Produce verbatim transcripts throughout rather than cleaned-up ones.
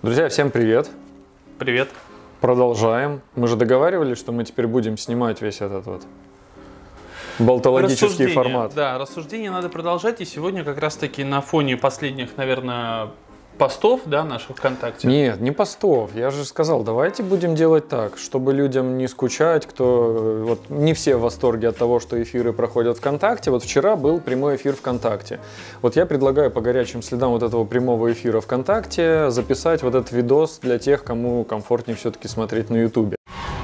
Друзья, всем привет! Привет! Продолжаем. Мы же договаривались, что мы теперь будем снимать весь этот вот болтологический формат. Да, рассуждение надо продолжать. И сегодня как раз-таки на фоне последних, наверное, постов, да, наших ВКонтакте. Нет, не постов. Я же сказал, давайте будем делать так, чтобы людям не скучать, кто... Вот не все в восторге от того, что эфиры проходят ВКонтакте. Вот вчера был прямой эфир ВКонтакте. Вот я предлагаю по горячим следам вот этого прямого эфира ВКонтакте записать вот этот видос для тех, кому комфортнее все-таки смотреть на Ютубе.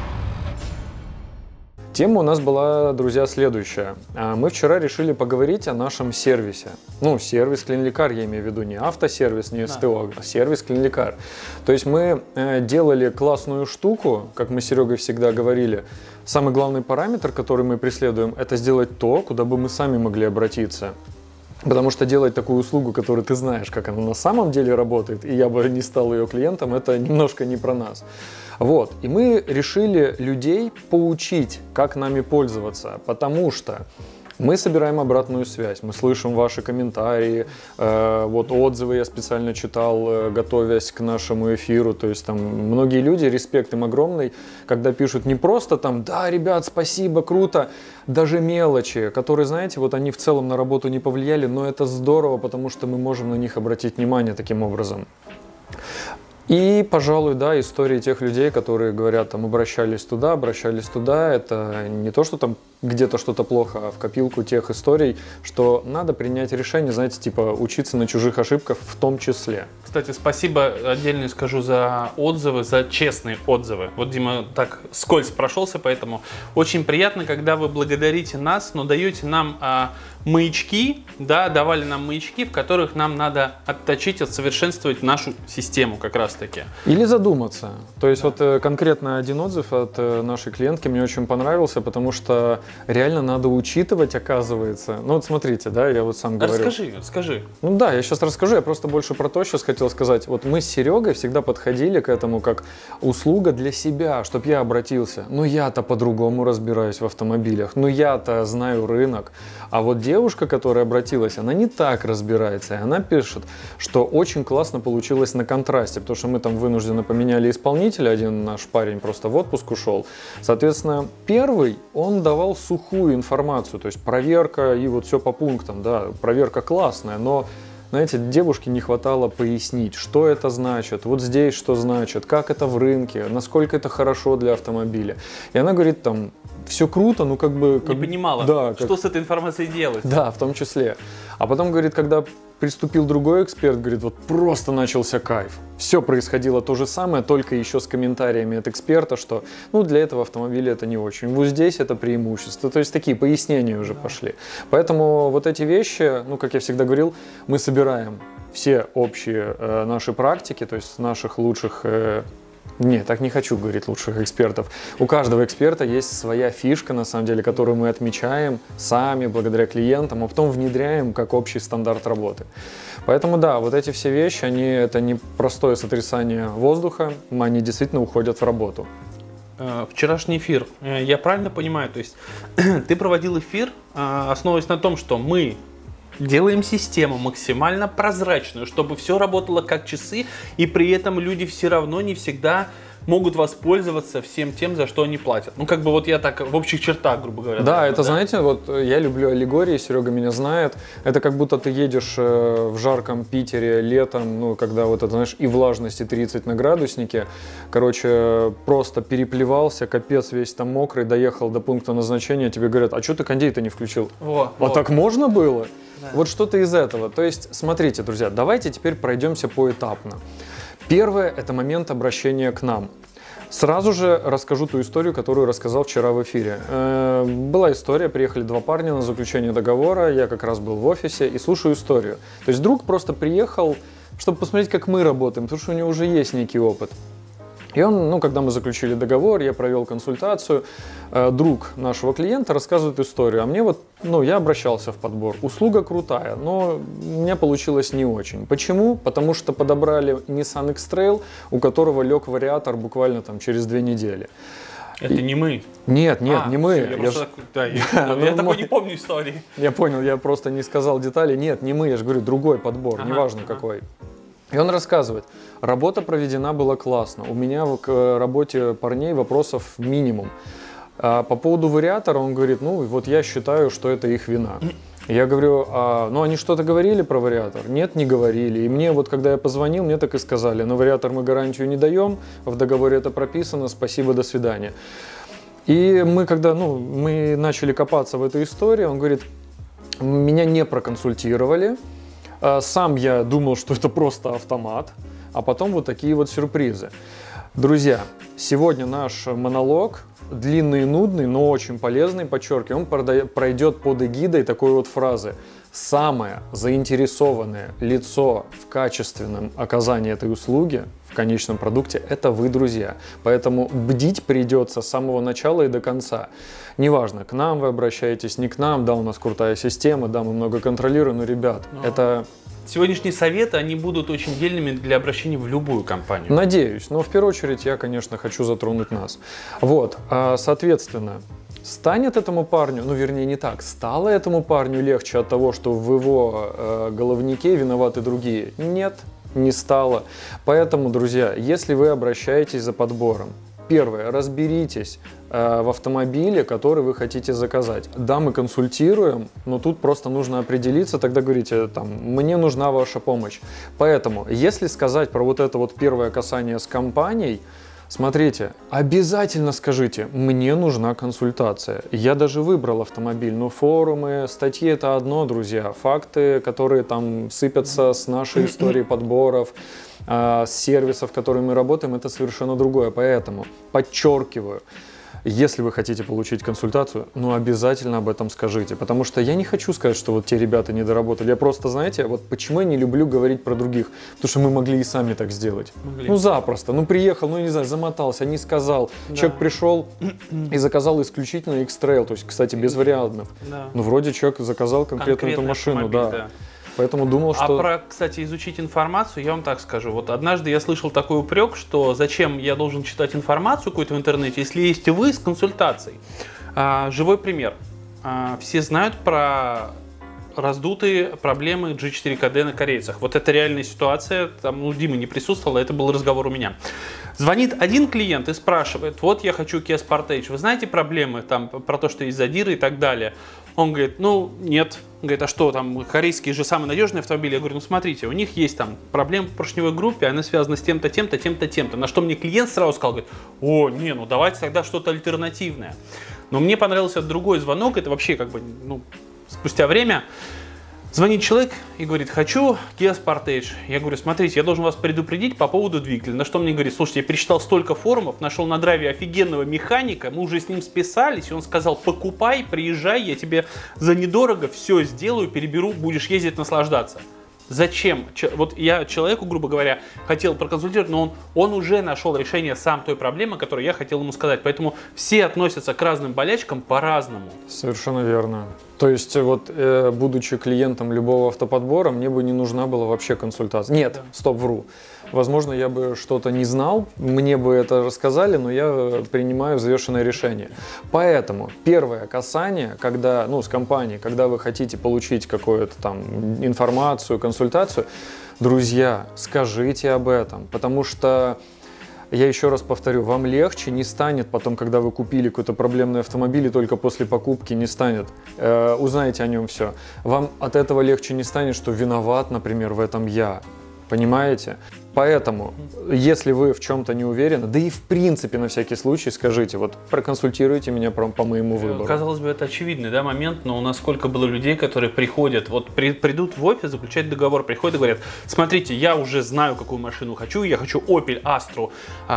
Тема у нас была, друзья, следующая. Мы вчера решили поговорить о нашем сервисе. Ну, сервис Клинликар, я имею в виду не автосервис, не СТО, а сервис Клинликар. То есть мы делали классную штуку, как мы с Серегой всегда говорили. Самый главный параметр, который мы преследуем, это сделать то, куда бы мы сами могли обратиться. Потому что делать такую услугу, которую ты знаешь, как она на самом деле работает, и я бы не стал ее клиентом, это немножко не про нас. Вот. И мы решили людей поучить, как нами пользоваться, потому что мы собираем обратную связь, мы слышим ваши комментарии, э, вот отзывы я специально читал, э, готовясь к нашему эфиру, то есть там многие люди, респект им огромный, когда пишут не просто там, да, ребят, спасибо, круто, даже мелочи, которые, знаете, вот они в целом на работу не повлияли, но это здорово, потому что мы можем на них обратить внимание таким образом. И, пожалуй, да, истории тех людей, которые говорят, там, обращались туда, обращались туда, это не то, что там где-то что-то плохо, а в копилку тех историй, что надо принять решение, знаете, типа учиться на чужих ошибках в том числе. Кстати, спасибо отдельно скажу за отзывы, за честные отзывы. Вот Дима так скользь прошелся, поэтому очень приятно, когда вы благодарите нас, но даете нам а, маячки, да, давали нам маячки, в которых нам надо отточить, отсовершенствовать нашу систему как раз-таки. Или задуматься. То есть да. Вот конкретно один отзыв от нашей клиентки мне очень понравился, потому что реально надо учитывать, оказывается. Ну вот смотрите, да, я вот сам говорю. Расскажи, скажи. Ну да, я сейчас расскажу, я просто больше про то сейчас хотел сказать. Вот мы с Серегой всегда подходили к этому как услуга для себя, чтобы я обратился. Ну я-то по-другому разбираюсь в автомобилях, ну я-то знаю рынок. А вот девушка, которая обратилась, она не так разбирается. И она пишет, что очень классно получилось на контрасте, потому что мы там вынужденно поменяли исполнителя, один наш парень просто в отпуск ушел. Соответственно, первый, он давал сухую информацию, то есть проверка и вот все по пунктам, да, проверка классная, но, знаете, девушке не хватало пояснить, что это значит, вот здесь что значит, как это в рынке, насколько это хорошо для автомобиля. И она говорит там, все круто, ну как бы... Как, не понимала, да, что как, с этой информацией делать. Да, в том числе. А потом, говорит, когда приступил другой эксперт, говорит, вот просто начался кайф. Все происходило то же самое, только еще с комментариями от эксперта, что ну для этого автомобиля это не очень. Вот здесь это преимущество. То есть такие пояснения уже да. пошли. Поэтому вот эти вещи, ну как я всегда говорил, мы собираем все общие э, наши практики, то есть наших лучших... Э, Нет, так не хочу говорить лучших экспертов. У каждого эксперта есть своя фишка, на самом деле, которую мы отмечаем сами, благодаря клиентам, а потом внедряем как общий стандарт работы. Поэтому да, вот эти все вещи, они, это не простое сотрясание воздуха, они действительно уходят в работу. Вчерашний эфир, я правильно понимаю, то есть ты проводил эфир, основываясь на том, что мы делаем систему максимально прозрачную, чтобы все работало как часы, и при этом люди все равно не всегда могут воспользоваться всем тем, за что они платят. Ну, как бы вот я так в общих чертах, грубо говоря. Да, наверное, это, да? Знаете, вот я люблю аллегории, Серега меня знает. Это как будто ты едешь в жарком Питере летом, ну, когда вот это, знаешь, и влажности тридцать на градуснике. Короче, просто переплевался, капец весь там мокрый, доехал до пункта назначения, тебе говорят, а что ты кондей-то не включил? Во, а во. так можно было? Да. Вот что-то из этого. То есть, смотрите, друзья, давайте теперь пройдемся поэтапно. Первое – это момент обращения к нам. Сразу же расскажу ту историю, которую рассказал вчера в эфире. Э, была история, приехали два парня на заключение договора, я как раз был в офисе и слушаю историю. То есть друг просто приехал, чтобы посмотреть, как мы работаем, потому что у него уже есть некий опыт. И он, ну, когда мы заключили договор, я провел консультацию, э, друг нашего клиента рассказывает историю, а мне вот, ну, я обращался в подбор. Услуга крутая, но у меня получилось не очень. Почему? Потому что подобрали Nissan X-Trail, у которого лег вариатор буквально там через две недели. Это и... не мы. Нет, нет, а, не мы. Я, я, я, ж... так... да, я, я, я такой не помню истории. Я понял, я просто не сказал детали. Нет, не мы, я же говорю, другой подбор, ага, неважно ага. какой. И он рассказывает, работа проведена была классно, у меня к работе парней вопросов минимум. А по поводу вариатора он говорит, ну вот я считаю, что это их вина. Я говорю, а, ну они что-то говорили про вариатор? Нет, не говорили. И мне вот, когда я позвонил, мне так и сказали, на вариатор мы гарантию не даем, в договоре это прописано, спасибо, до свидания. И мы, когда ну, мы начали копаться в этой истории, он говорит, меня не проконсультировали, сам я думал, что это просто автомат, а потом вот такие вот сюрпризы. Друзья, сегодня наш монолог длинный и нудный, но очень полезный, подчеркиваю, он пройдет под эгидой такой вот фразы. Самое заинтересованное лицо в качественном оказании этой услуги в конечном продукте – это вы, друзья. Поэтому бдить придется с самого начала и до конца. Неважно, к нам вы обращаетесь, не к нам, да, у нас крутая система, да, мы много контролируем, но, ребят, но... это… Сегодняшние советы, они будут очень дельными для обращения в любую компанию. Надеюсь, но в первую очередь я, конечно, хочу затронуть нас. Вот, соответственно, станет этому парню, ну вернее не так, стало этому парню легче от того, что в его э, головнике виноваты другие? Нет, не стало. Поэтому, друзья, если вы обращаетесь за подбором, первое, разберитесь э, в автомобиле, который вы хотите заказать. Да, мы консультируем, но тут просто нужно определиться, тогда говорите, там, мне нужна ваша помощь. Поэтому, если сказать про вот это вот первое касание с компанией, смотрите, обязательно скажите, мне нужна консультация. Я даже выбрал автомобиль, но форумы, статьи – это одно, друзья. Факты, которые там сыпятся с нашей истории подборов, с сервисов, в которых мы работаем, это совершенно другое. Поэтому подчеркиваю, если вы хотите получить консультацию, ну обязательно об этом скажите. Потому что я не хочу сказать, что вот те ребята не доработали. Я просто, знаете, вот почему я не люблю говорить про других. Потому что мы могли и сами так сделать. Могли. Ну запросто. Ну приехал, ну не знаю, замотался, не сказал. Да. Человек пришел и заказал исключительно X-Trail. То есть, кстати, без вариантов. Да. Ну вроде человек заказал конкретно эту машину. Да. Да. Поэтому думал, что… А про, кстати, изучить информацию, я вам так скажу. Вот однажды я слышал такой упрек, что зачем я должен читать информацию какую-то в интернете, если есть вы с консультацией. А, живой пример. А, все знают про раздутые проблемы джи четыре ка ди на корейцах. Вот это реальная ситуация. Там, ну, Дима не присутствовал, это был разговор у меня. Звонит один клиент и спрашивает, вот я хочу Kia Sportage, вы знаете проблемы там про то, что есть задиры и так далее? Он говорит, ну нет. Он говорит, а что там, корейские же самые надежные автомобили? Я говорю, ну смотрите, у них есть там проблемы в поршневой группе, она связана с тем-то, тем-то, тем-то, тем-то. На что мне клиент сразу сказал, говорит, о, не, ну давайте тогда что-то альтернативное. Но мне понравился другой звонок, это вообще как бы, ну, спустя время. Звонит человек и говорит, хочу Kia Sportage. Я говорю, смотрите, я должен вас предупредить по поводу двигателя. На что мне говорит, слушайте, я перечитал столько форумов, нашел на драйве офигенного механика, мы уже с ним списались, и он сказал, покупай, приезжай, я тебе за недорого все сделаю, переберу, будешь ездить, наслаждаться. Зачем? Вот я человеку, грубо говоря, хотел проконсультировать, но он, он уже нашел решение сам той проблемы, которую я хотел ему сказать. Поэтому все относятся к разным болячкам по-разному. Совершенно верно. То есть, вот, э, будучи клиентом любого автоподбора, мне бы не нужна была вообще консультация. Нет, да. Стоп, вру. Возможно, я бы что-то не знал, мне бы это рассказали, но я принимаю взвешенное решение. Поэтому первое касание, когда, ну, с компанией, когда вы хотите получить какую-то там информацию, консультацию, друзья, скажите об этом, потому что, я еще раз повторю, вам легче не станет потом, когда вы купили какой-то проблемный автомобиль, и только после покупки не станет, э, узнаете о нем все. Вам от этого легче не станет, что виноват, например, в этом я. Понимаете? Поэтому, если вы в чем-то не уверены, да и в принципе на всякий случай скажите, вот проконсультируйте меня по, по моему выбору. Казалось бы, это очевидный, да, момент, но у нас сколько было людей, которые приходят, вот при, придут в офис, заключать договор, приходят и говорят, смотрите, я уже знаю, какую машину хочу, я хочу Opel Astra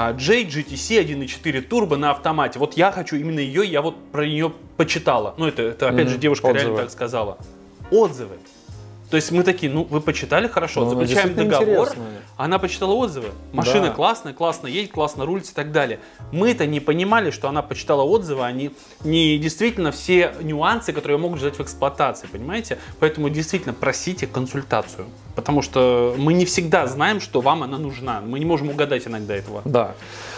J джи ти си один и четыре турбо на автомате, вот я хочу именно ее, я вот про нее почитала. Ну, это, это опять mm-hmm. же, девушка Отзывы. реально так сказала. Отзывы. То есть мы такие, ну вы почитали, хорошо, но заключаем договор, интересная. Она почитала отзывы, машина да. классная, классно едет, классно рулит и так далее. Мы-то не понимали, что она почитала отзывы, они не действительно все нюансы, которые могут ждать в эксплуатации, понимаете? Поэтому действительно просите консультацию, потому что мы не всегда знаем, что вам она нужна, мы не можем угадать иногда этого. Да.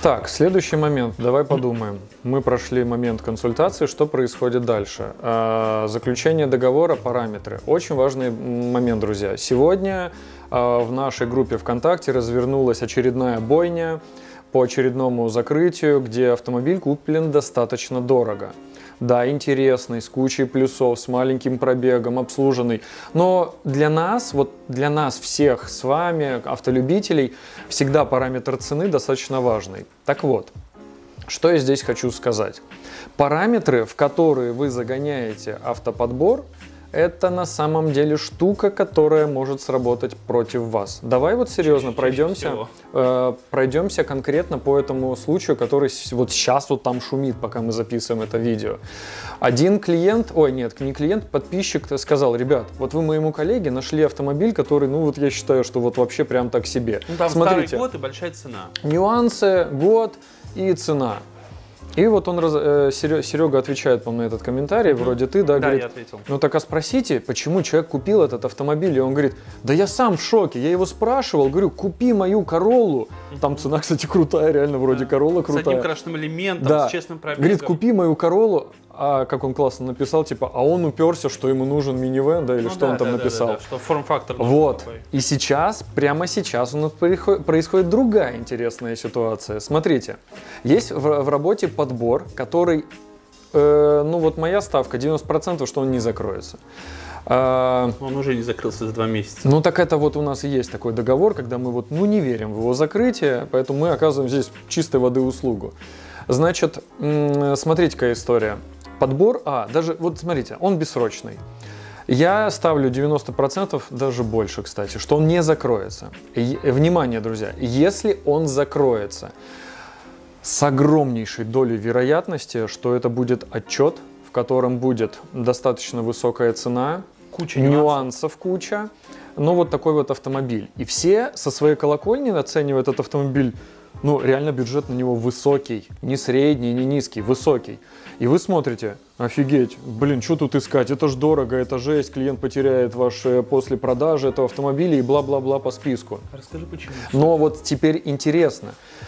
Так, следующий момент. Давай подумаем. Мы прошли момент консультации. Что происходит дальше? А, заключение договора, параметры. Очень важный момент, друзья. Сегодня а, в нашей группе ВКонтакте развернулась очередная бойня по очередному закрытию, где автомобиль куплен достаточно дорого. Да, интересный, с кучей плюсов, с маленьким пробегом, обслуженный. Но для нас, вот для нас всех с вами, автолюбителей, всегда параметр цены достаточно важный. Так вот, что я здесь хочу сказать. Параметры, в которые вы загоняете автоподбор, это на самом деле штука, которая может сработать против вас. Давай вот серьезно пройдемся, э, пройдемся конкретно по этому случаю, который вот сейчас вот там шумит, пока мы записываем это видео. Один клиент, ой, нет, не клиент, подписчик сказал: ребят, вот вы моему коллеге нашли автомобиль, который, ну вот я считаю, что вот вообще прям так себе. Ну там Смотрите, старый год и большая цена. Нюансы, год и цена. И вот он, э, Серега отвечает, по-моему, на этот комментарий, mm-hmm. вроде ты, да, да, говорит, я ответил. Ну так а спросите, почему человек купил этот автомобиль, и он говорит, да я сам в шоке, я его спрашивал, говорю, купи мою Короллу, mm-hmm. там цена, кстати, крутая, реально, вроде да. Королла крутая. С одним крашенным элементом, да. с честным пробегом. Говорит, купи мою Короллу, а как он классно написал, типа, а он уперся, что ему нужен минивэн, да, или ну, что да, он там да, написал. Да, да, да, что форм-фактор. Вот, такой. И сейчас, прямо сейчас у нас происходит другая интересная ситуация. Смотрите, есть в, в работе подбор, который, э, ну вот моя ставка девяносто процентов, что он не закроется. Он уже не закрылся за два месяца. Ну так это вот у нас и есть такой договор, когда мы вот, ну не верим в его закрытие, поэтому мы оказываем здесь чистой воды услугу. Значит, смотрите, какая история. Подбор, а, даже, вот смотрите, он бессрочный. Я ставлю девяносто процентов, даже больше, кстати, что он не закроется. И, внимание, друзья, если он закроется, с огромнейшей долей вероятности, что это будет отчет, в котором будет достаточно высокая цена, куча нюансов, нюансов куча, но вот такой вот автомобиль. И все со своей колокольни оценивают этот автомобиль, ну, реально бюджет на него высокий, не средний, не низкий, высокий. И вы смотрите, офигеть, блин, что тут искать, это ж дорого, это жесть, клиент потеряет ваш после продажи этого автомобиля и бла-бла-бла по списку. Расскажи, почему. Но вот теперь интересно,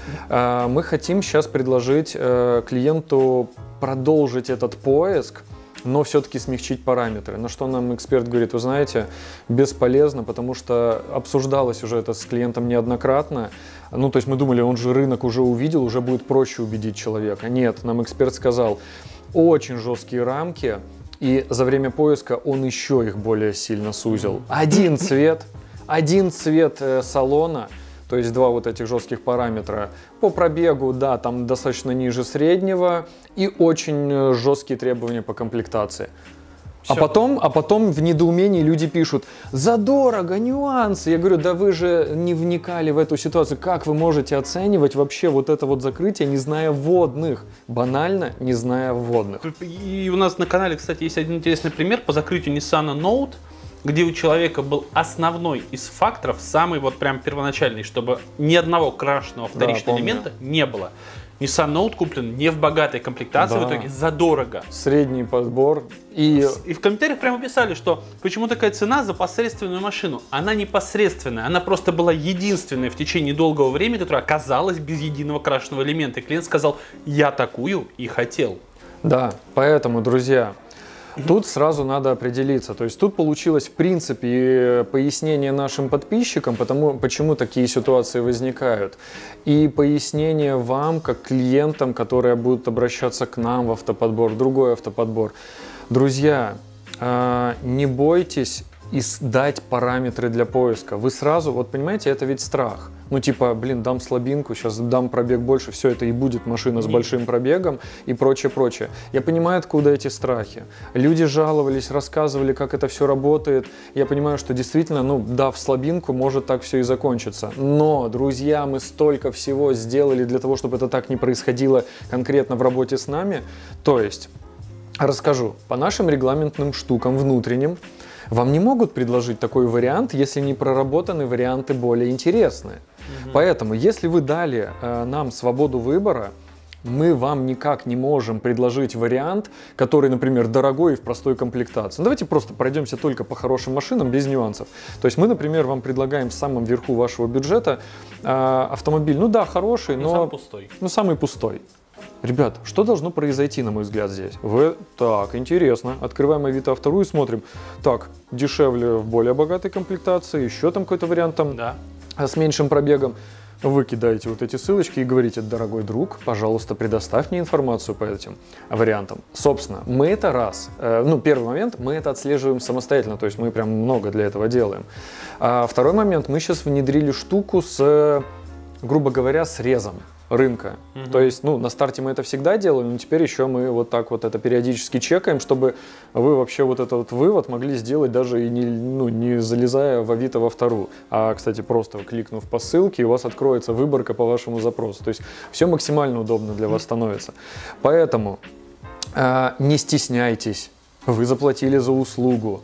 мы хотим сейчас предложить клиенту продолжить этот поиск, но все-таки смягчить параметры. На что нам эксперт говорит, вы знаете, бесполезно, потому что обсуждалось уже это с клиентом неоднократно. Ну, то есть мы думали, он же рынок уже увидел, уже будет проще убедить человека. Нет, нам эксперт сказал, очень жесткие рамки, и за время поиска он еще их более сильно сузил. Один цвет, один цвет салона, то есть два вот этих жестких параметра. По пробегу, да, там достаточно ниже среднего, и очень жесткие требования по комплектации. А потом, а потом в недоумении люди пишут, задорого, нюансы. Я говорю, да вы же не вникали в эту ситуацию. Как вы можете оценивать вообще вот это вот закрытие, не зная вводных? Банально, не зная вводных. И у нас на канале, кстати, есть один интересный пример по закрытию Nissan Note, где у человека был основной из факторов, самый вот прям первоначальный, чтобы ни одного крашеного вторичного да, элемента не было. Nissan Note куплен не в богатой комплектации, да. в итоге задорого. Средний подбор. И... и в комментариях прямо писали, что почему такая цена за посредственную машину. Она не посредственная, она просто была единственной в течение долгого времени, которая оказалась без единого крашеного элемента. И клиент сказал, я такую и хотел. Да, поэтому, друзья, тут сразу надо определиться. То есть тут получилось, в принципе, пояснение нашим подписчикам, потому, почему такие ситуации возникают. И пояснение вам, как клиентам, которые будут обращаться к нам в автоподбор, в другой автоподбор. Друзья, не бойтесь дать параметры для поиска. Вы сразу, вот понимаете, это ведь страх. Ну типа, блин, дам слабинку, сейчас дам пробег больше, все это и будет машина с большим пробегом и прочее, прочее. Я понимаю, откуда эти страхи. Люди жаловались, рассказывали, как это все работает. Я понимаю, что действительно, ну, дав слабинку, может так все и закончиться. Но, друзья, мы столько всего сделали для того, чтобы это так не происходило конкретно в работе с нами. То есть, расскажу, по нашим регламентным штукам внутренним, вам не могут предложить такой вариант, если не проработаны варианты более интересные. Угу. Поэтому, если вы дали э, нам свободу выбора, мы вам никак не можем предложить вариант, который, например, дорогой и в простой комплектации. Ну, давайте просто пройдемся только по хорошим машинам, без нюансов. То есть мы, например, вам предлагаем в самом верху вашего бюджета э, автомобиль, ну да, хороший, но... но самый пустой. Ну, самый пустой. Ребят, что должно произойти, на мой взгляд, здесь? Вы... Так, интересно. Открываем Авито вторую и смотрим. Так, дешевле в более богатой комплектации, еще там какой-то вариант там да. с меньшим пробегом. Вы кидаете вот эти ссылочки и говорите: дорогой друг, пожалуйста, предоставь мне информацию по этим вариантам. Собственно, мы это раз. Э, ну, первый момент, мы это отслеживаем самостоятельно, то есть мы прям много для этого делаем. А второй момент, мы сейчас внедрили штуку с, грубо говоря, срезом рынка. Угу. То есть, ну, на старте мы это всегда делали, но теперь еще мы вот так вот это периодически чекаем, чтобы вы вообще вот этот вот вывод могли сделать даже и не, ну, не залезая в Авито во вторую, а, кстати, просто кликнув по ссылке, у вас откроется выборка по вашему запросу. То есть все максимально удобно для вас становится. Поэтому э, не стесняйтесь, вы заплатили за услугу.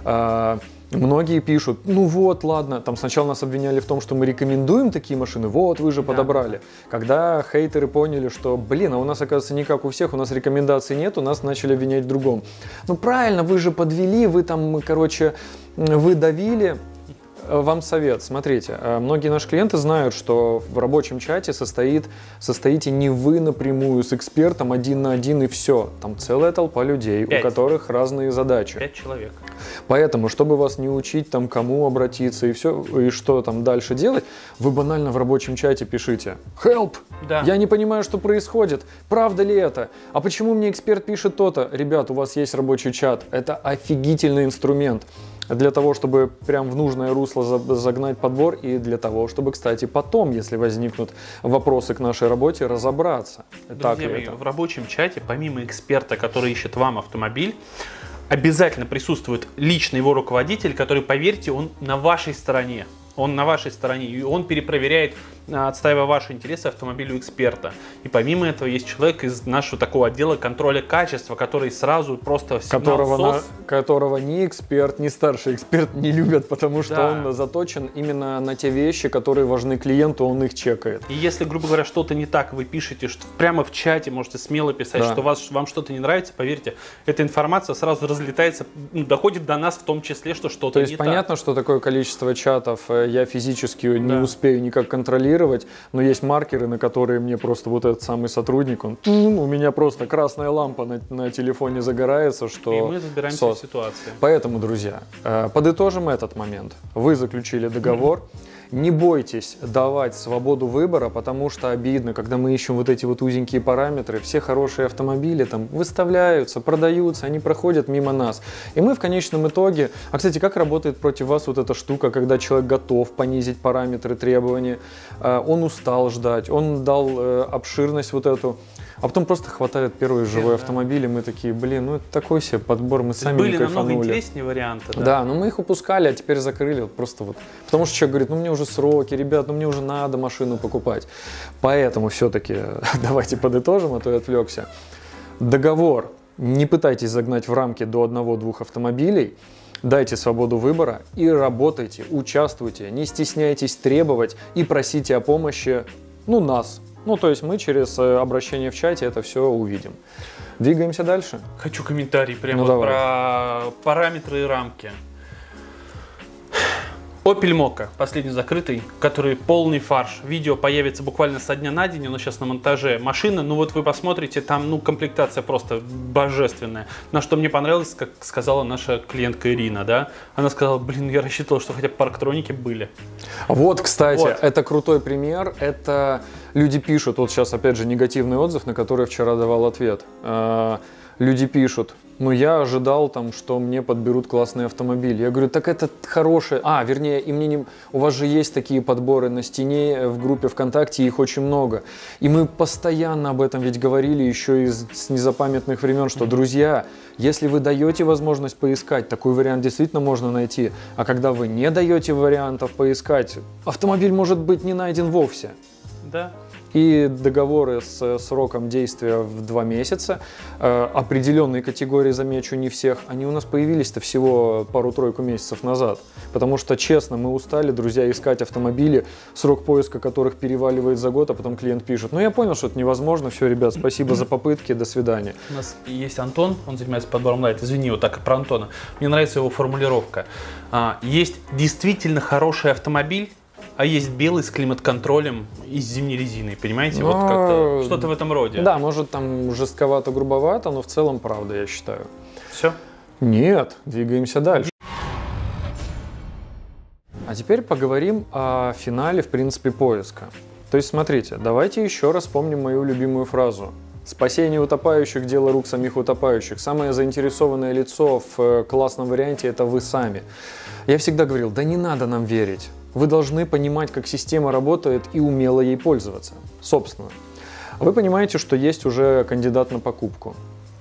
Э, Многие пишут: ну вот, ладно, там сначала нас обвиняли в том, что мы рекомендуем такие машины, вот, вы же подобрали. Да. Когда хейтеры поняли, что, блин, а у нас, оказывается, не как у всех, у нас рекомендаций нет, у нас начали обвинять в другом. Ну правильно, вы же подвели, вы там, короче, вы давили. Вам совет. Смотрите, многие наши клиенты знают, что в рабочем чате состоит, состоите не вы напрямую с экспертом один на один и все. Там целая толпа людей, Пять. у которых разные задачи. Пять человек. Поэтому, чтобы вас не учить, там, кому обратиться и все, и что там дальше делать, вы банально в рабочем чате пишите: help! Да. Я не понимаю, что происходит. Правда ли это? А почему мне эксперт пишет то-то? Ребят, у вас есть рабочий чат. Это офигительный инструмент для того, чтобы прям в нужное русло загнать подбор, и для того, чтобы, кстати, потом, если возникнут вопросы к нашей работе, разобраться. Друзья мои, в рабочем чате, помимо эксперта, который ищет вам автомобиль, обязательно присутствует лично его руководитель, который, поверьте, он на вашей стороне. Он на вашей стороне, и он перепроверяет, отстаивая ваши интересы, автомобилю эксперта. И помимо этого есть человек из нашего такого отдела контроля качества, который сразу просто которого, на, которого ни эксперт, ни старший эксперт не любят, потому что да. он заточен именно на те вещи, которые важны клиенту, он их чекает. И если, грубо говоря, что-то не так, вы пишете, что прямо в чате можете смело писать, да. что вас, вам что-то не нравится, поверьте, эта информация сразу разлетается, ну, доходит до нас в том числе, что что-то не так. То есть понятно, что такое количество чатов я физически да. не успею никак контролировать, но есть маркеры, на которые мне просто вот этот самый сотрудник, он, у меня просто красная лампа на, на телефоне загорается, что... И мы разбираемся сос. в ситуации. Поэтому, друзья, подытожим этот момент. Вы заключили договор. Mm-hmm. Не бойтесь давать свободу выбора, потому что обидно, когда мы ищем вот эти вот узенькие параметры, все хорошие автомобили там выставляются, продаются, они проходят мимо нас. И мы в конечном итоге... А, кстати, как работает против вас вот эта штука, когда человек готов понизить параметры, требования, он устал ждать, он дал обширность вот эту, а потом просто хватает первый живой да. автомобиль, и мы такие: блин, ну это такой себе подбор, мы сами были не кайфанули. Были намного интереснее варианты. Да? да, но мы их упускали, а теперь закрыли вот просто вот. Потому что человек говорит: ну мне уже сроки, ребят, ну мне уже надо машину покупать. Поэтому все-таки давайте подытожим, а то я отвлекся. Договор не пытайтесь загнать в рамки до одного-двух автомобилей. Дайте свободу выбора и работайте, участвуйте, не стесняйтесь требовать и просите о помощи, ну, нас. Ну, то есть мы через обращение в чате это все увидим. Двигаемся дальше. Хочу комментарий прямо ну, про параметры и рамки. Opel Mokka, последний закрытый, который полный фарш. Видео появится буквально со дня на день, оно сейчас на монтаже. Машина, ну вот вы посмотрите, там ну комплектация просто божественная. На что мне понравилось, как сказала наша клиентка Ирина, да? Она сказала: блин, я рассчитывал, что хотя бы парктроники были. Вот, кстати, вот. Это крутой пример. Это люди пишут, вот сейчас опять же негативный отзыв, на который вчера давал ответ. Люди пишут: ну я ожидал там, что мне подберут классный автомобиль. Я говорю: так это хорошее. А, вернее, и мне не... у вас же есть такие подборы на стене в группе ВКонтакте, их очень много. И мы постоянно об этом ведь говорили еще из с незапамятных времен, что, друзья, если вы даете возможность поискать, такой вариант действительно можно найти. А когда вы не даете вариантов поискать, автомобиль может быть не найден вовсе. Да. и договоры с сроком действия в два месяца, э, определенные категории, замечу, не всех, они у нас появились-то всего пару-тройку месяцев назад. Потому что, честно, мы устали, друзья, искать автомобили, срок поиска которых переваливает за год, а потом клиент пишет: ну я понял, что это невозможно, все, ребят, спасибо за попытки, до свидания. У нас есть Антон, он занимается подбором лайт, извини, вот так про Антона. Мне нравится его формулировка. Есть действительно хороший автомобиль, а есть белый с климат-контролем и с зимней резиной, понимаете? Но... Вот как-то что-то в этом роде. Да, может там жестковато, грубовато, но в целом правда, я считаю. Все? Нет, двигаемся дальше. А теперь поговорим о финале, в принципе, поиска. То есть, смотрите, давайте еще раз вспомним мою любимую фразу. Спасение утопающих – дело рук самих утопающих. Самое заинтересованное лицо в классном варианте – это вы сами. Я всегда говорил: да не надо нам верить. Вы должны понимать, как система работает, и умело ей пользоваться. Собственно, вы понимаете, что есть уже кандидат на покупку.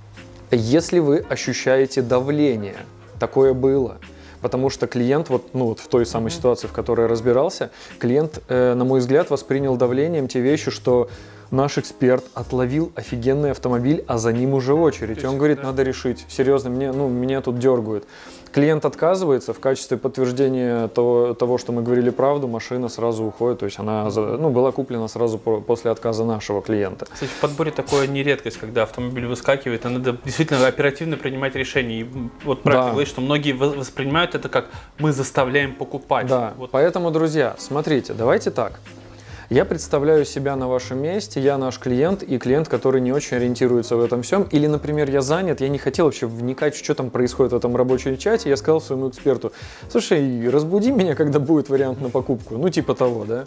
Если вы ощущаете давление, такое было, потому что клиент, вот, ну, вот в той самой ситуации, в которой я разбирался, клиент, э, на мой взгляд, воспринял давлением те вещи, что наш эксперт отловил офигенный автомобиль, а за ним уже очередь. И он говорит: да, надо решить. Серьезно, мне, ну, меня тут дергают. Клиент отказывается, в качестве подтверждения того, того, что мы говорили правду, машина сразу уходит. То есть она, ну, была куплена сразу после отказа нашего клиента. Кстати, в подборе такое не редкость, когда автомобиль выскакивает, и надо действительно оперативно принимать решения. И вот правильно, да, говорит, что многие воспринимают это как: мы заставляем покупать. Да, вот. Поэтому, друзья, смотрите, давайте так. Я представляю себя на вашем месте, я наш клиент и клиент, который не очень ориентируется в этом всем. Или, например, я занят, я не хотел вообще вникать, что там происходит в этом рабочем чате. Я сказал своему эксперту: слушай, разбуди меня, когда будет вариант на покупку. Ну, типа того, да.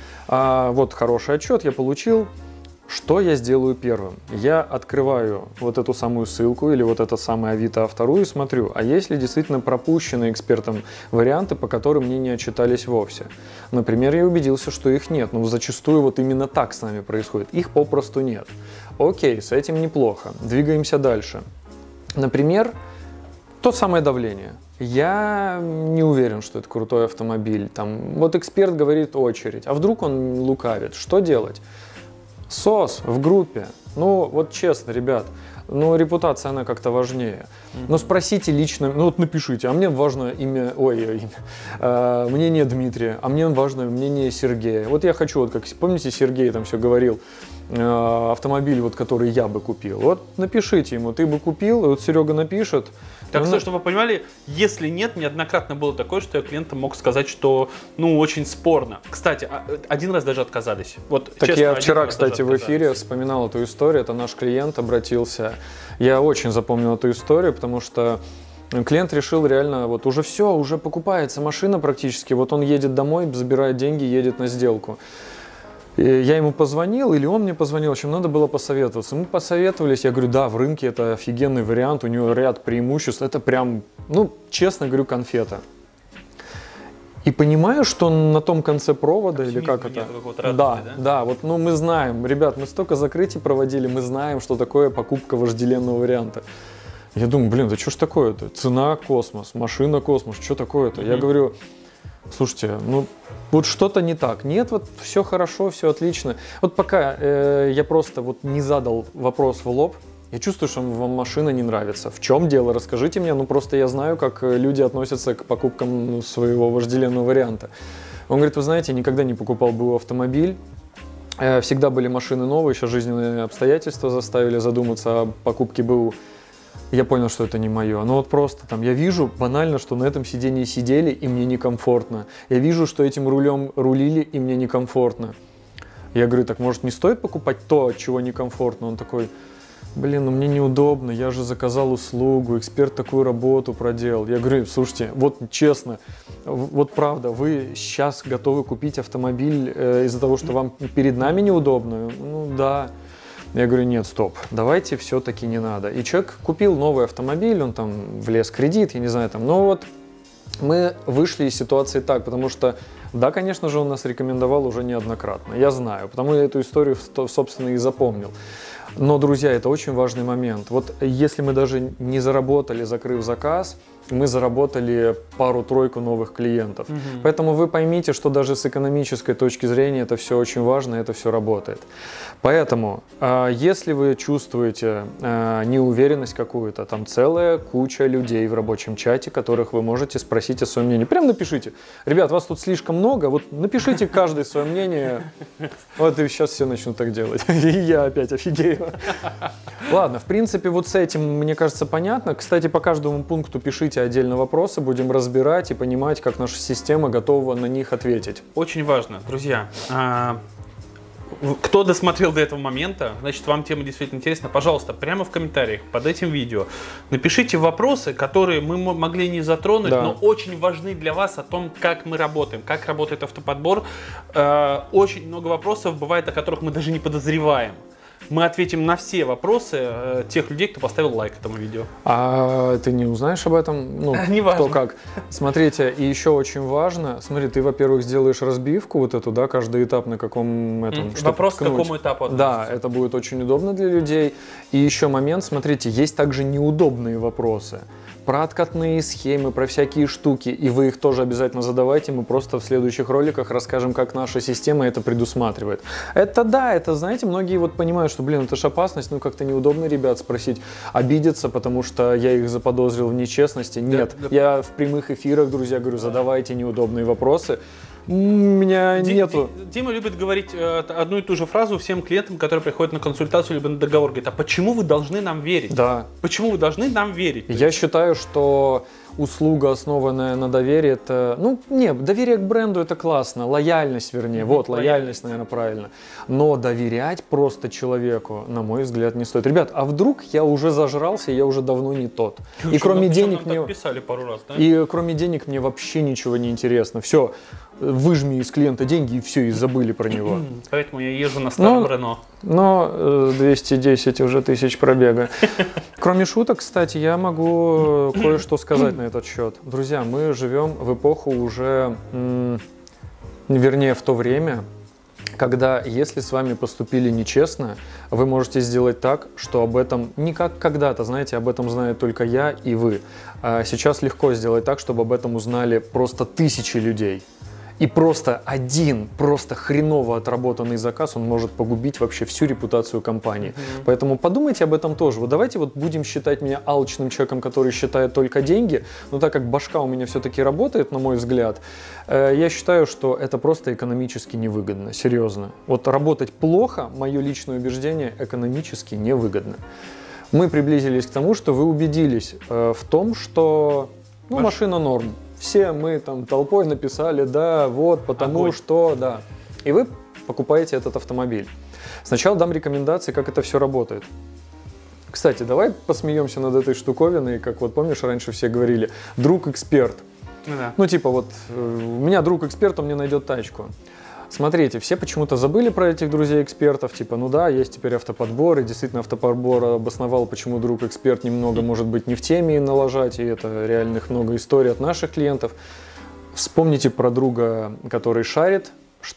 А, вот хороший отчет я получил. Что я сделаю первым? Я открываю вот эту самую ссылку или вот этот самый Авито Автору и смотрю, а есть ли действительно пропущенные экспертом варианты, по которым мне не отчитались вовсе. Например, я убедился, что их нет, но зачастую вот именно так с нами происходит. Их попросту нет. Окей, с этим неплохо. Двигаемся дальше. Например, то самое давление. Я не уверен, что это крутой автомобиль. Там, вот эксперт говорит: очередь. А вдруг он лукавит? Что делать? СОС в группе. Ну, вот честно, ребят, ну, репутация, она как-то важнее. Но спросите лично, ну, вот напишите: а мне важно имя, ой, имя, э, мнение Дмитрия, а мне важно мнение Сергея. Вот я хочу, вот как, помните, Сергей там все говорил, э, автомобиль, вот, который я бы купил. Вот напишите ему: ты бы купил, и вот Серега напишет. Так, ну, чтобы вы понимали, если нет, неоднократно было такое, что я клиентам мог сказать, что, ну, очень спорно. Кстати, один раз даже отказались. Вот, так честно, я вчера, кстати, в эфире отказались. вспоминал эту историю. Это наш клиент обратился. Я очень запомнил эту историю, потому что клиент решил реально, вот уже все, уже покупается машина практически. Вот он едет домой, забирает деньги, едет на сделку. Я ему позвонил, или он мне позвонил, в общем, надо было посоветоваться. Мы посоветовались, я говорю: да, в рынке это офигенный вариант, у него ряд преимуществ, это прям, ну, честно говорю, конфета. И понимаю, что на том конце провода, или как это? Радости, да, да, да, вот, ну, мы знаем, ребят, мы столько закрытий проводили, мы знаем, что такое покупка вожделенного варианта. Я думаю: блин, да что ж такое-то? Цена космос, машина космос, что такое-то? Mm-hmm. Я говорю: слушайте, ну, вот что-то не так. Нет, вот все хорошо, все отлично. Вот пока э, я просто вот не задал вопрос в лоб, я чувствую, что вам машина не нравится. В чем дело? Расскажите мне. Ну, просто я знаю, как люди относятся к покупкам своего вожделенного варианта. Он говорит: вы знаете, никогда не покупал БУ автомобиль. Э, всегда были машины новые, сейчас жизненные обстоятельства заставили задуматься о покупке БУ. Я понял, что это не мое. Ну вот просто там я вижу банально, что на этом сидении сидели, и мне некомфортно. Я вижу, что этим рулем рулили, и мне некомфортно. Я говорю: так может не стоит покупать то, от чего некомфортно? Он такой: блин, ну мне неудобно, я же заказал услугу, эксперт такую работу проделал. Я говорю: слушайте, вот честно, вот правда, вы сейчас готовы купить автомобиль э, из-за того, что вам перед нами неудобно? Ну да. Я говорю: нет, стоп, давайте все-таки не надо. И человек купил новый автомобиль, он там влез в кредит, я не знаю, там, но вот мы вышли из ситуации так, потому что, да, конечно же, он нас рекомендовал уже неоднократно, я знаю, потому я эту историю, собственно, и запомнил. Но, друзья, это очень важный момент. Вот если мы даже не заработали, закрыв заказ, мы заработали пару-тройку новых клиентов. Угу. Поэтому вы поймите, что даже с экономической точки зрения это все очень важно, это все работает. Поэтому, если вы чувствуете неуверенность какую-то, там целая куча людей в рабочем чате, которых вы можете спросить о своем мнении. Прям напишите. Ребят, вас тут слишком много, вот напишите каждое свое мнение. Вот и сейчас все начнут так делать. И я опять офигею. Ладно, в принципе, вот с этим, мне кажется, понятно. Кстати, по каждому пункту пишите отдельно вопросы, будем разбирать и понимать, как наша система готова на них ответить. Очень важно, друзья. Кто досмотрел до этого момента, значит, вам тема действительно интересна, пожалуйста, прямо в комментариях под этим видео напишите вопросы, которые мы могли не затронуть, да. но очень важны для вас о том, как мы работаем, как работает автоподбор. Очень много вопросов бывает, о которых мы даже не подозреваем. Мы ответим на все вопросы э, тех людей, кто поставил лайк этому видео. А ты не узнаешь об этом? Ну, не важно. Кто как. Смотрите, и еще очень важно, смотри, ты, во-первых, сделаешь разбивку вот эту, да, каждый этап на каком этом. Mm, вопрос, к какому этапу относится. Да, это будет очень удобно для людей. И еще момент, смотрите, есть также неудобные вопросы. Про откатные схемы, про всякие штуки, и вы их тоже обязательно задавайте, мы просто в следующих роликах расскажем, как наша система это предусматривает. Это да, это, знаете, многие вот понимают, что, блин, это ж опасность, ну как-то неудобно ребят спросить, обидеться, потому что я их заподозрил в нечестности. Нет, да, да. Я в прямых эфирах, друзья, говорю, задавайте неудобные вопросы. У меня Ди, нету. Дима любит говорить э, одну и ту же фразу всем клиентам, которые приходят на консультацию либо на договор. Говорит, а почему вы должны нам верить? Да. Почему вы должны нам верить? Я считаю, что услуга, основанная на доверии, это... Ну, нет, доверие к бренду это классно, лояльность, вернее. Mm-hmm. Вот, лояльность, лояльность, наверное, правильно. Но доверять просто человеку, на мой взгляд, не стоит. Ребят, а вдруг я уже зажрался, я уже давно не тот? Ну, и что, кроме нам, денег нам мне... писали пару раз, да? И кроме денег мне вообще ничего не интересно. Все, выжми из клиента деньги и все, и забыли про него. Поэтому я езжу на старом Рено. Но э, двести десять уже тысяч пробега. Кроме шуток, кстати, я могу кое-что сказать на этот счет. Друзья, мы живем в эпоху уже, м- вернее, в то время, когда, если с вами поступили нечестно, вы можете сделать так, что об этом не как когда-то, знаете, об этом знает только я и вы. А сейчас легко сделать так, чтобы об этом узнали просто тысячи людей. И просто один, просто хреново отработанный заказ, он может погубить вообще всю репутацию компании. Mm-hmm. Поэтому подумайте об этом тоже. Вот давайте вот будем считать меня алчным человеком, который считает только деньги. Но так как башка у меня все-таки работает, на мой взгляд, э, я считаю, что это просто экономически невыгодно. Серьезно. Вот работать плохо, мое личное убеждение, экономически невыгодно. Мы приблизились к тому, что вы убедились э, в том, что ну, машина норм. Все мы там толпой написали, да, вот, потому Огонь. Что, да. И вы покупаете этот автомобиль. Сначала дам рекомендации, как это все работает. Кстати, давай посмеемся над этой штуковиной, как вот помнишь, раньше все говорили, друг-эксперт. Да. Ну, типа вот, у меня друг-эксперт, он мне найдет тачку. Смотрите, все почему-то забыли про этих друзей-экспертов, типа, ну да, есть теперь автоподбор, и действительно автоподбор обосновал, почему друг-эксперт немного, может быть, не в теме и налажать, и это реальных много историй от наших клиентов. Вспомните про друга, который шарит,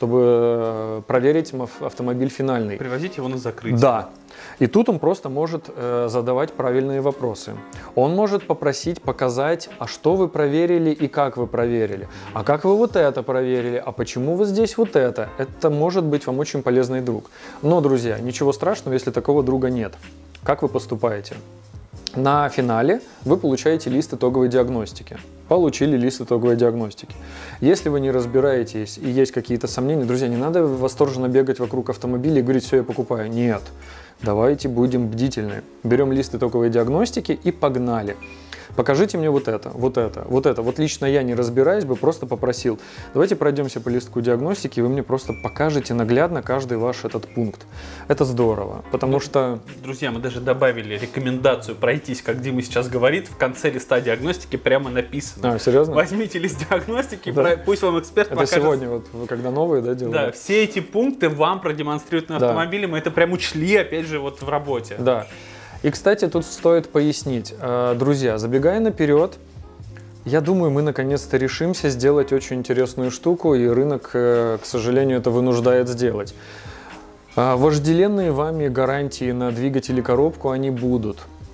чтобы проверить автомобиль финальный. Привозить его на закрытие. Да. И тут он просто может э, задавать правильные вопросы. Он может попросить показать, а что вы проверили и как вы проверили. А как вы вот это проверили, а почему вы здесь вот это. Это может быть вам очень полезный друг. Но, друзья, ничего страшного, если такого друга нет. Как вы поступаете? На финале вы получаете лист итоговой диагностики. Получили лист итоговой диагностики. Если вы не разбираетесь и есть какие-то сомнения, друзья, не надо восторженно бегать вокруг автомобиля и говорить, все, я покупаю. Нет. Давайте будем бдительны. Берем лист итоговой диагностики и погнали. Покажите мне вот это, вот это, вот это. Вот лично я, не разбираясь, бы просто попросил, давайте пройдемся по листку диагностики, и вы мне просто покажете наглядно каждый ваш этот пункт. Это здорово, потому ну, что... Друзья, мы даже добавили рекомендацию пройтись, как Дима сейчас говорит, в конце листа диагностики прямо написано. А, серьезно? Возьмите лист диагностики, да. Пусть вам эксперт это покажет. Это сегодня, вот, когда новые, да, делают? Да, все эти пункты вам продемонстрируют на автомобиле, да. Мы это прям учли, опять же, вот в работе. Да. И, кстати, тут стоит пояснить, друзья, забегая наперед, я думаю, мы наконец-то решимся сделать очень интересную штуку, и рынок, к сожалению, это вынуждает сделать. Вожделенные вами гарантии на двигатель и коробку, они будут.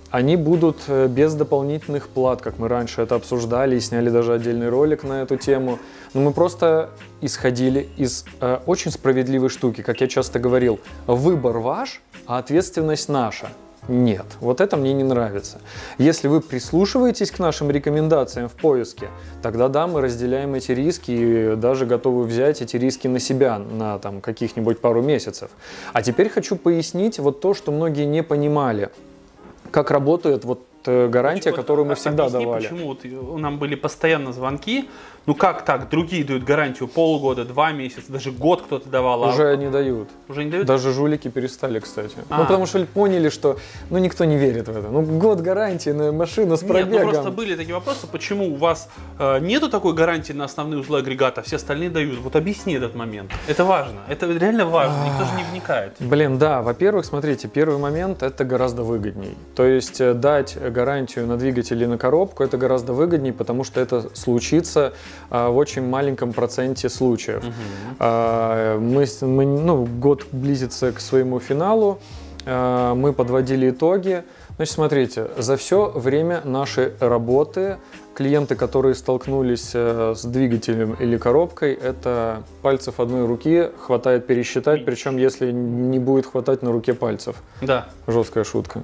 они будут без дополнительных плат, как мы раньше это обсуждали и сняли даже отдельный ролик на эту тему. Но мы просто исходили из э, очень справедливой штуки, как я часто говорил, выбор ваш, а ответственность наша. Нет, вот это мне не нравится. Если вы прислушиваетесь к нашим рекомендациям в поиске, тогда да, мы разделяем эти риски и даже готовы взять эти риски на себя на там, каких-нибудь пару месяцев. А теперь хочу пояснить вот то, что многие не понимали, как работает вот гарантия, вот, которую мы всегда объясни, давали. Почему вот нам были постоянно звонки, ну как так, другие дают гарантию полгода, два месяца, даже год кто-то давал. Уже а... не дают. Уже не дают? Даже жулики перестали, кстати. А. Ну потому что поняли, что ну никто не верит в это. Ну год гарантии на машину с пробегом. Нет, ну просто были такие вопросы, почему у вас э, нету такой гарантии на основные узлы агрегата, а все остальные дают. Вот объясни этот момент. Это важно, это реально важно, никто же не вникает. Блин, да, во-первых, смотрите, первый момент это гораздо выгодней. То есть дать гарантию на двигатель или на коробку это гораздо выгоднее, потому что это случится а, в очень маленьком проценте случаев. Угу. А, мы, мы, ну, год близится к своему финалу, а, мы подводили итоги. Значит, смотрите, за все время нашей работы клиенты, которые столкнулись с двигателем или коробкой, это пальцев одной руки хватает пересчитать, причем если не будет хватать на руке пальцев. Да. Жесткая шутка.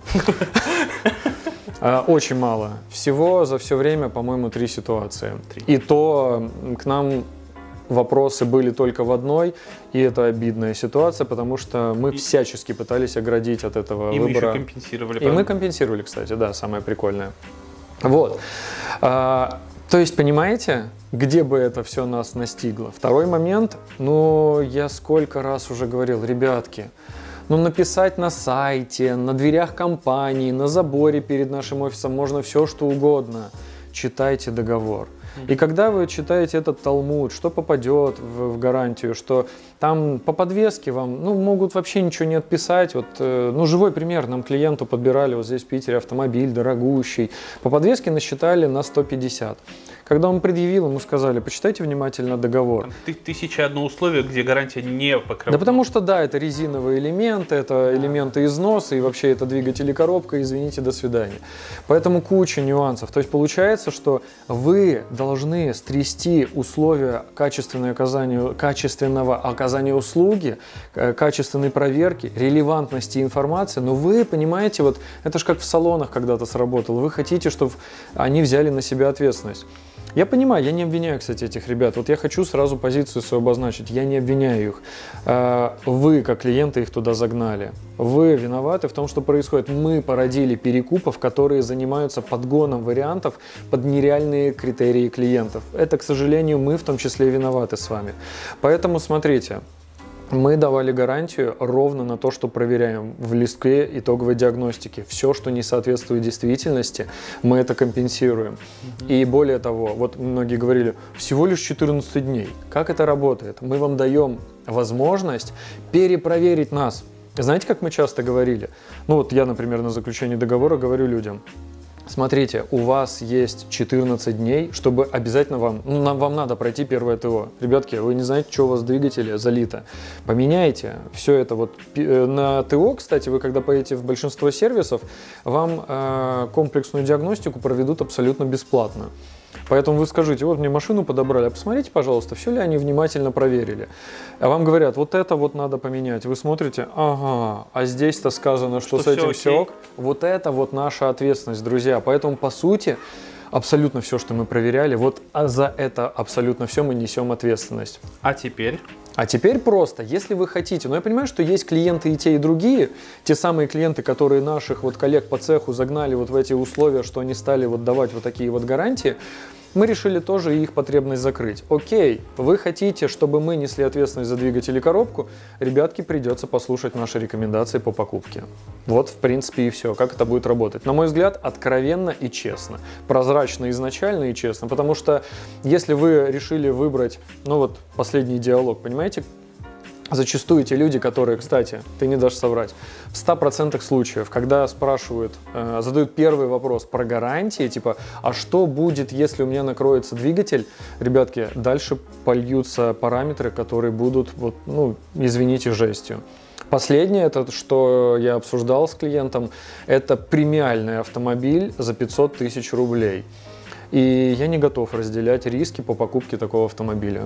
Очень мало. Всего за все время, по-моему, три ситуации. Три. И то к нам вопросы были только в одной, и это обидная ситуация, потому что мы и... всячески пытались оградить от этого и выбора. И мы еще компенсировали. И правильно? Мы компенсировали, кстати, да, самое прикольное. Вот. А, то есть, понимаете, где бы это все нас настигло? Второй момент, ну, я сколько раз уже говорил, ребятки, ну, написать на сайте, на дверях компании, на заборе перед нашим офисом можно все, что угодно. Читайте договор. И когда вы читаете этот талмуд, что попадет в, в гарантию, что там по подвеске вам ну, могут вообще ничего не отписать. Вот, э, ну, живой пример, нам клиенту подбирали вот здесь в Питере автомобиль дорогущий. По подвеске насчитали на сто пятьдесят. Когда он предъявил, ему сказали, почитайте внимательно договор. Ты, тысяча одно условие, где гарантия не покрывает. Да потому что, да, это резиновые элементы, это элементы износа, и вообще это двигатель и коробка, извините, до свидания. Поэтому куча нюансов. То есть получается, что вы должны стрясти условия качественного оказания, качественного оказания услуги, качественной проверки, релевантности информации, но вы понимаете, вот это же как в салонах когда-то сработало, вы хотите, чтобы они взяли на себя ответственность. Я понимаю, я не обвиняю, кстати, этих ребят. Вот я хочу сразу позицию свою обозначить. Я не обвиняю их. Вы, как клиенты, их туда загнали. Вы виноваты в том, что происходит. Мы породили перекупов, которые занимаются подгоном вариантов под нереальные критерии клиентов. Это, к сожалению, мы в том числе виноваты с вами. Поэтому смотрите. Мы давали гарантию ровно на то, что проверяем в листке итоговой диагностики. Все, что не соответствует действительности, мы это компенсируем. Mm-hmm. И более того, вот многие говорили, всего лишь четырнадцать дней. Как это работает? Мы вам даем возможность перепроверить нас. Знаете, как мы часто говорили? Ну вот я, например, на заключении договора говорю людям, смотрите, у вас есть четырнадцать дней, чтобы обязательно вам, ну, нам, вам надо пройти первое ТО. Ребятки, вы не знаете, что у вас в двигателе залито. Поменяйте все это. Вот на ТО, кстати, вы когда поедете в большинство сервисов, вам э, комплексную диагностику проведут абсолютно бесплатно. Поэтому вы скажите, вот мне машину подобрали, а посмотрите, пожалуйста, все ли они внимательно проверили. А вам говорят, вот это вот надо поменять. Вы смотрите, ага, а здесь-то сказано, что, что с этим все ок. Вот это вот наша ответственность, друзья. Поэтому, по сути, абсолютно все, что мы проверяли, вот а за это абсолютно все мы несем ответственность. А теперь? А теперь просто, если вы хотите, но я понимаю, что есть клиенты и те, и другие, те самые клиенты, которые наших вот коллег по цеху загнали вот в эти условия, что они стали вот давать вот такие вот гарантии, мы решили тоже их потребность закрыть. Окей, вы хотите, чтобы мы несли ответственность за двигатель и коробку, ребятки, придется послушать наши рекомендации по покупке. Вот, в принципе, и все. Как это будет работать? На мой взгляд, откровенно и честно. Прозрачно изначально и честно. Потому что, если вы решили выбрать, ну вот, последний диалог, понимаете, Зачастую те люди, которые, кстати, ты не дашь соврать, в ста процентах случаев, когда спрашивают, э, задают первый вопрос про гарантии, типа, а что будет, если у меня накроется двигатель, ребятки, дальше польются параметры, которые будут, вот, ну, извините, жестью. Последнее, это что я обсуждал с клиентом, это премиальный автомобиль за пятьсот тысяч рублей. И я не готов разделять риски по покупке такого автомобиля.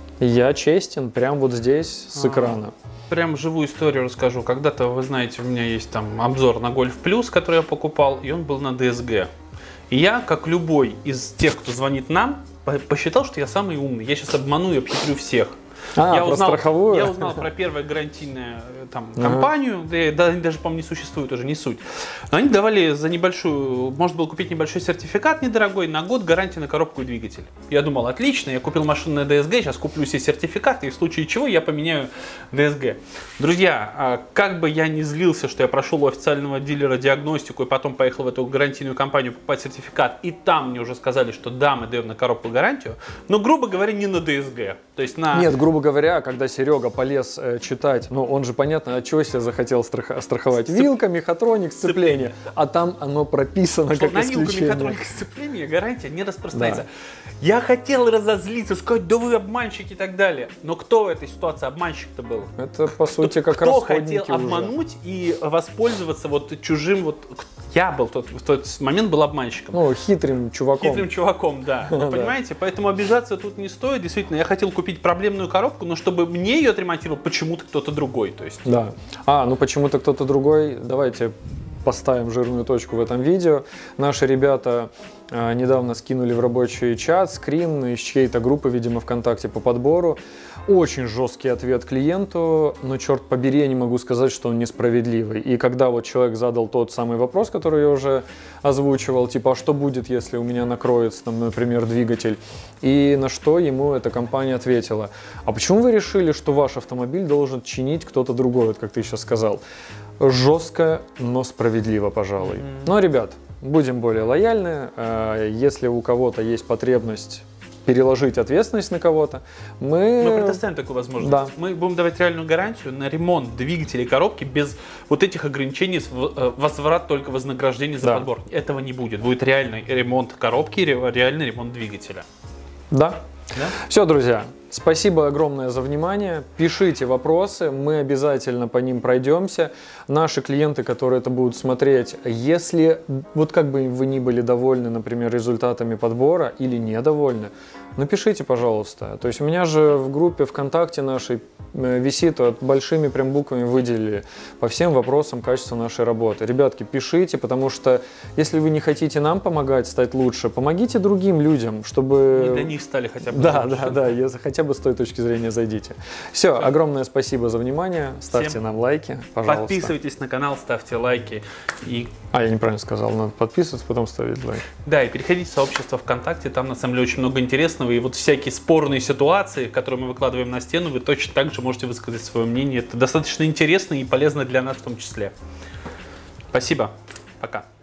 Я честен, прям вот здесь, с экрана. Прям живую историю расскажу. Когда-то, вы знаете, у меня есть там обзор на Golf Plus, который я покупал, и он был на ди эс джи. И я, как любой из тех, кто звонит нам, посчитал, что я самый умный. Я сейчас обману и обхитрю всех. А, я, про узнал, страховую? я узнал про первую гарантийную там, компанию, ага. да, даже, по-моему, не существует уже, не суть. Но они давали за небольшую, можно было купить небольшой сертификат недорогой, на год гарантии на коробку и двигатель. Я думал, отлично, я купил машину на ди эс джи, сейчас куплю себе сертификат, и в случае чего я поменяю ди эс джи. Друзья, как бы я ни злился, что я прошел у официального дилера диагностику и потом поехал в эту гарантийную компанию покупать сертификат, и там мне уже сказали, что да, мы даем на коробку гарантию, но, грубо говоря, не на ди эс джи. То есть на... Нет, грубо говоря, когда Серега полез э, читать, ну он же, понятно, от чего себе захотел страх... страховать? Сцеп... Вилка, мехатроник, сцепление. А там оно прописано что как на исключение. Вилку, мехатроник, сцепление гарантия не распространяется. Да. Я хотел разозлиться, сказать, да вы обманщики и так далее. Но кто в этой ситуации обманщик-то был? Это, по сути, как кто расходники хотел уже. Обмануть и воспользоваться вот чужим вот... Я был в тот, в тот момент был обманщиком. Ну, хитрым чуваком. Хитрым чуваком, да. Ну, понимаете? Поэтому обижаться тут не стоит. Действительно, я хотел купить проблемную коробку, но чтобы мне ее отремонтировал почему-то кто-то другой. То есть... Да. А, ну почему-то кто-то другой. Давайте поставим жирную точку в этом видео. Наши ребята э, недавно скинули в рабочий чат скрин из чьей-то группы, видимо, ВКонтакте по подбору. Очень жесткий ответ клиенту, но, черт побери, я не могу сказать, что он несправедливый. И когда вот человек задал тот самый вопрос, который я уже озвучивал, типа, а что будет, если у меня накроется, там, например, двигатель, и на что ему эта компания ответила: а почему вы решили, что ваш автомобиль должен чинить кто-то другой, вот как ты сейчас сказал? Жестко, но справедливо, пожалуй. Mm-hmm. Но, ребят, будем более лояльны. Если у кого-то есть потребность переложить ответственность на кого-то, мы... Мы предоставим такую возможность. Да. Мы будем давать реальную гарантию на ремонт двигателей и коробки без вот этих ограничений, возврат только вознаграждения за да. подбор. Этого не будет. Будет реальный ремонт коробки, реальный ремонт двигателя. Да. Да? Все, друзья, спасибо огромное за внимание. Пишите вопросы, мы обязательно по ним пройдемся. Наши клиенты, которые это будут смотреть, если вот как бы вы ни были довольны, например, результатами подбора или недовольны, напишите, пожалуйста. То есть у меня же в группе ВКонтакте нашей висит, вот, большими прям буквами выделили по всем вопросам качества нашей работы. Ребятки, пишите, потому что если вы не хотите нам помогать стать лучше, помогите другим людям, чтобы... И для них стали хотя бы Да, лучше. да, да, если, хотя бы с той точки зрения зайдите. Все, Все. Огромное спасибо за внимание. Ставьте Всем нам лайки, пожалуйста. Подписывайтесь на канал, ставьте лайки. И... А, я неправильно сказал, надо подписываться, потом ставить лайк. Да, и переходите в сообщество ВКонтакте, там на самом деле очень много интересного. И вот всякие спорные ситуации, которые мы выкладываем на стену, вы точно так же можете высказать свое мнение. Это достаточно интересно и полезно для нас в том числе. Спасибо. Пока.